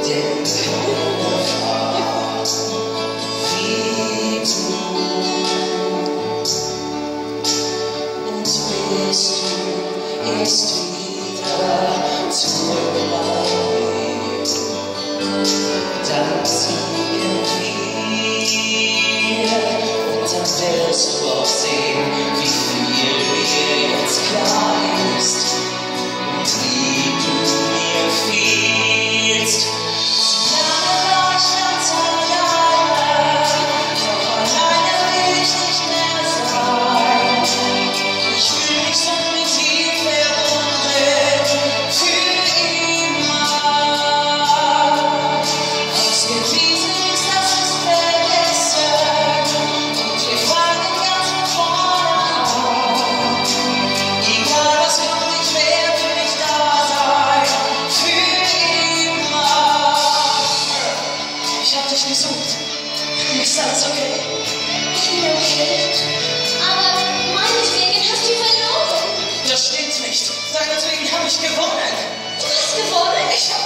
Ist wieder zurück. Dann singen wir und dann wirst du auch sehen, wie viel dir jetzt klar ist und wie du mir fehlst. Lange war ich ganz alleine, doch alleine will ich nicht mehr sein. Ich fühl mich so mit dir verbunden für immer. Ausgewiesen ist, das ist vergessen und wir fangen ganz von vorne an. Egal was kommt, ich werde für dich da sein, für immer. Ich hab dich gesucht, ist alles okay? Ich bin okay. Aber meinetwegen hast du verloren. Das stimmt nicht, seinetwegen habe ich gewonnen. Du hast gewonnen. Ich